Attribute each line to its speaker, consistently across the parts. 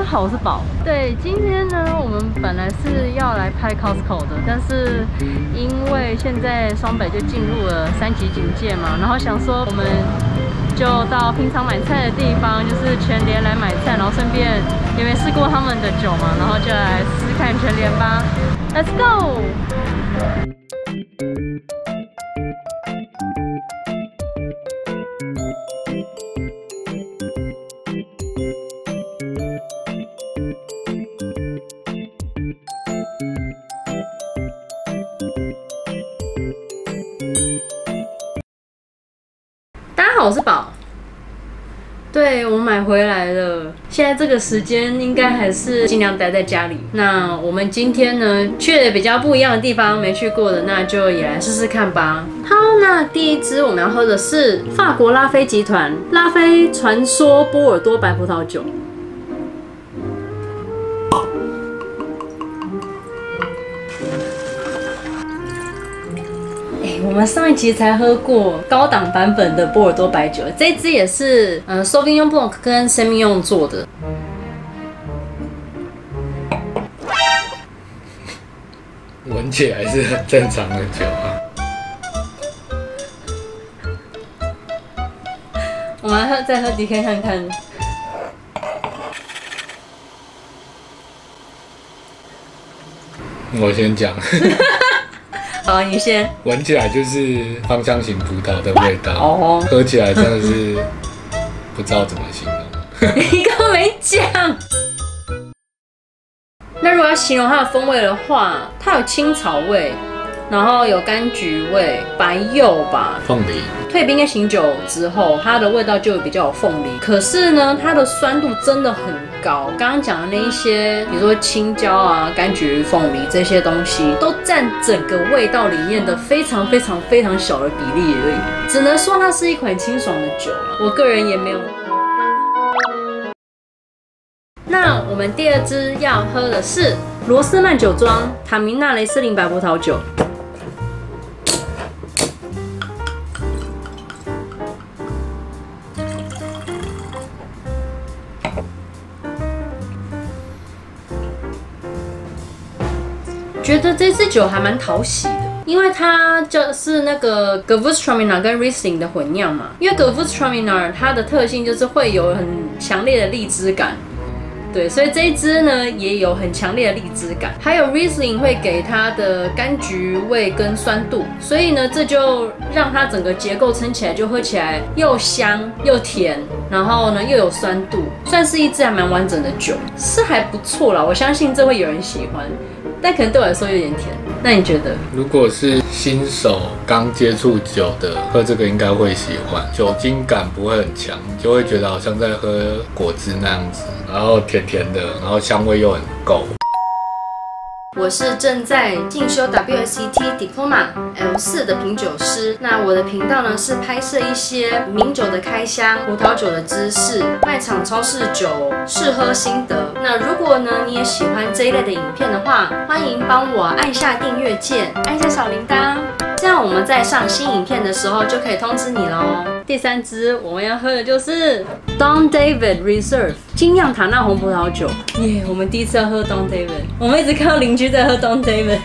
Speaker 1: 好，我是宝。对，今天呢，我们本来是要来拍 Costco 的，但是因为现在双北就进入了3级警戒嘛，然后想说我们就到平常买菜的地方，就是全联来买菜，然后顺便也没试过他们的酒嘛，然后就来试试看全联吧。Let's go！ 大家好，我是宝。对，我买回来了。现在这个时间应该还是尽量待在家里。那我们今天呢，去了比较不一样的地方，没去过的，那就也来试试看吧。好，那第一支我们要喝的是法国拉菲集团拉菲传说波尔多白葡萄酒。我们上一集才喝过高档版本的波尔多白酒，这一支也是Sauvignon Blanc 跟 Semillon 做的。
Speaker 2: 闻起来是很正常的酒啊。
Speaker 1: 我们再喝 DK 看看。
Speaker 2: 我先讲。
Speaker 1: 好，你先。
Speaker 2: 闻起来就是芳香型葡萄的味道，
Speaker 1: 哦，
Speaker 2: 喝起来真的是不知道怎么形容。
Speaker 1: 你刚刚没讲。那如果要形容它的风味的话，它有青草味，然后有柑橘味、白柚吧，
Speaker 2: 凤梨。
Speaker 1: 退冰跟醒酒之后，它的味道就比较有凤梨。可是呢，它的酸度真的很高。刚刚讲的那一些，比如说青椒啊、柑橘、凤梨这些东西，都占整个味道里面的非常非常非常小的比例而已。只能说它是一款清爽的酒了。我个人也没有。那我们第二支要喝的是罗斯曼酒庄塔明纳雷斯林白葡萄酒。觉得这支酒还蛮讨喜的，因为它就是那个 Gewürztraminer 跟 Riesling 的混酿嘛。因为 Gewürztraminer 它的特性就是会有很强烈的荔枝感，对，所以这一支呢也有很强烈的荔枝感。还有 Riesling 会给它的柑橘味跟酸度，所以呢这就让它整个结构撑起来，就喝起来又香又甜，然后呢又有酸度，算是一支还蛮完整的酒，是还不错啦。我相信这会有人喜欢。但可能对我来说有点甜，那你觉得？
Speaker 2: 如果是新手刚接触酒的，喝这个应该会喜欢，酒精感不会很强，就会觉得好像在喝果汁那样子，然后甜甜的，然后香味又很够。
Speaker 1: 我是正在进修 WSET Diploma L4 的品酒师。那我的频道呢是拍摄一些名酒的开箱、葡萄酒的知识、卖场、超市酒试喝心得。那如果呢你也喜欢这一类的影片的话，欢迎帮我按下订阅键，按下小铃铛，这样我们在上新影片的时候就可以通知你咯。第三支我们要喝的就是 Don David Reserve 精酿塔纳红葡萄酒。耶，我们第一次要喝 Don David， 我们一直看到邻居在喝 Don David。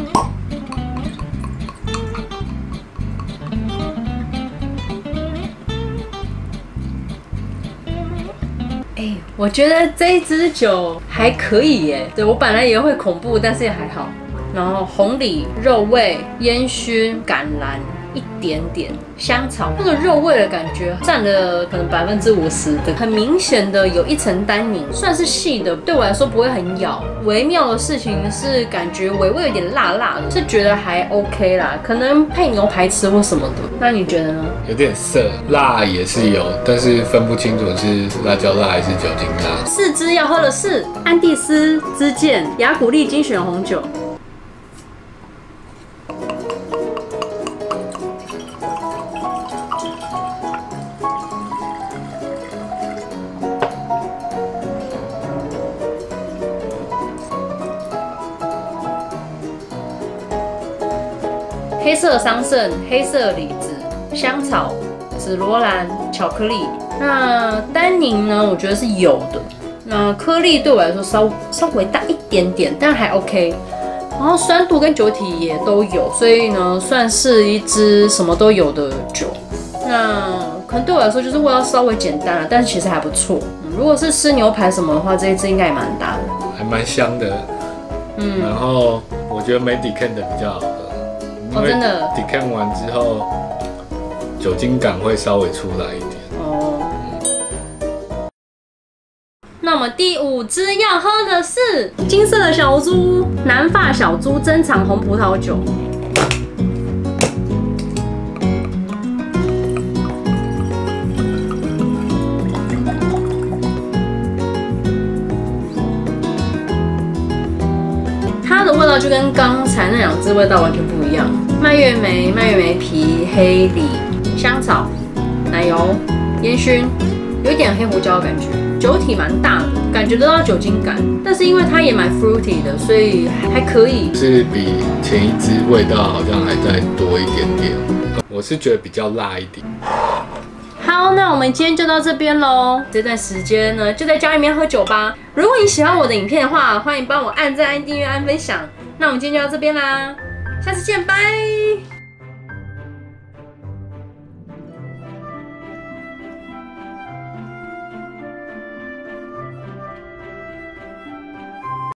Speaker 1: 我觉得这一支酒还可以耶。对，我本来以为会恐怖，但是也还好。然后红梨、肉味、烟熏、橄榄。一点点香草，那个肉味的感觉占了可能50%的，很明显的有一层单宁，算是细的，对我来说不会很咬。微妙的事情是感觉尾味有点辣辣的，是觉得还 OK 啦，可能配牛排吃或什么的。那你觉得呢？
Speaker 2: 有点涩，辣也是有，但是分不清楚是辣椒辣还是酒精辣。
Speaker 1: 四支要喝的是安第斯之剑雅古利精选红酒。黑色桑葚、黑色李子、香草、紫罗兰、巧克力。那单宁呢？我觉得是有的。 颗粒对我来说稍微大一点点，但还 OK。然后酸度跟酒体也都有，所以呢，算是一支什么都有的酒。那可能对我来说就是味道稍微简单了，但是其实还不错。如果是吃牛排什么的话，这一支应该也蛮搭的，
Speaker 2: 还蛮香的。然后我觉得没 decant 的比较好喝，
Speaker 1: 真的
Speaker 2: decant 完之后酒精感会稍微出来一点。
Speaker 1: 那我们第5支要喝的是金色的小猪南法小猪珍藏红葡萄酒。它的味道就跟刚才那2支味道完全不一样，蔓越莓、蔓越莓皮、黑梨、香草、奶油、烟熏，有一点黑胡椒的感觉。酒体蛮大的，感觉得到酒精感，但是因为它也蛮 fruity 的，所以还可以。
Speaker 2: 是比前一支味道好像还再多一点点，我是觉得比较辣一点。
Speaker 1: 好，那我们今天就到这边喽。这段时间呢，就在家里面喝酒吧。如果你喜欢我的影片的话，欢迎帮我按赞、按订阅、按分享。那我们今天就到这边啦，下次见，拜。